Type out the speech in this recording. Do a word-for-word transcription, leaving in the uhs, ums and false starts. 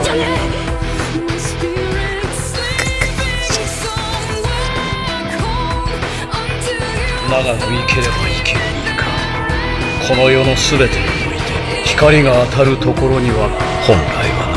じゃね長野生ければ生きる。この世の全てにおいて光が当たるところには本来は